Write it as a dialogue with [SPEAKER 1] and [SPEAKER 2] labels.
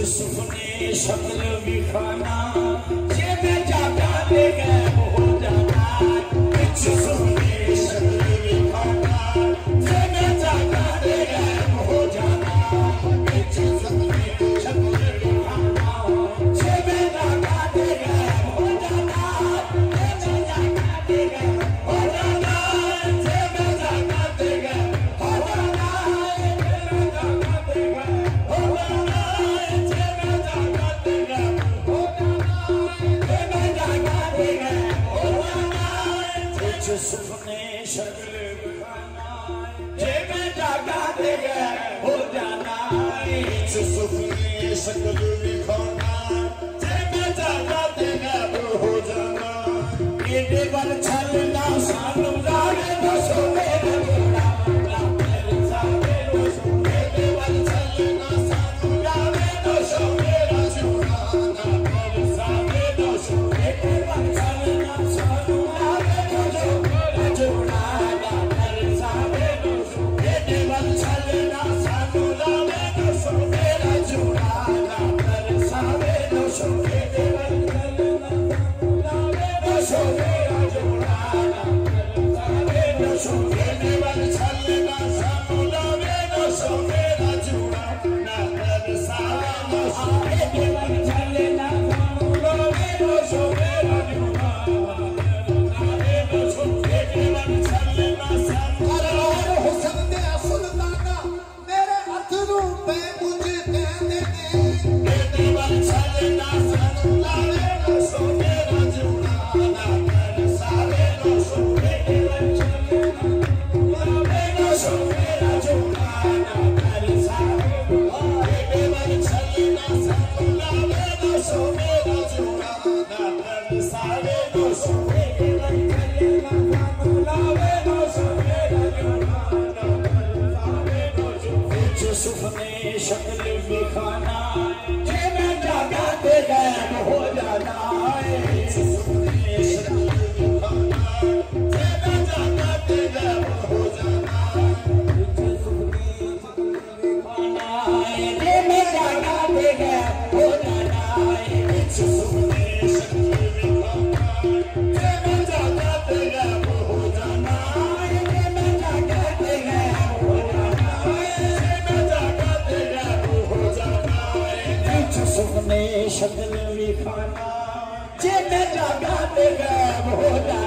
[SPEAKER 1] सुपने शक्ल भी खाना जे मैं जागा दे गैब हो जाना कुछ सुपने शक्ल भी खाना जे मैं जागा दे गैब हो जाना कुछ सुपने शक्ल भी खाना जे मैं जागा दे गैब हो जाना जे मैं जागा दे गैब हो जाना जे मैं जागा दे गैब हो जाना जे मैं जागा दे गैब हो जाना सुपने शक्ल खाना जे मैं जागा दे गैब हो जाना सुपने शक्ल खाना जे मैं जागा दे गैब हो जाना एडे बल छलना सानू जावे दसो मेरा जोड़ा मेरे सावे दसो एडे बल छलना सानू जावे दसो मेरा जोड़ा मेरे सावे दसो एडे बल छलना सानू जावे दसो सुपने शक्ल भी खाना जे मैं जागा दे गैब हो जाना सुपने शक्ल भी खाना जे मैं जागा दे गैब हो जाना सुपने शक्ल भी खाना जे मैं जागा दे गैब हो जाना सुपने शक्ल भी खाना जे मैं जागा दे गैब हो जाना जे मैं जागा दे गैब हो जाना सुपने शक्ल भी खाना जे मैं जागा दे गैब हो जाना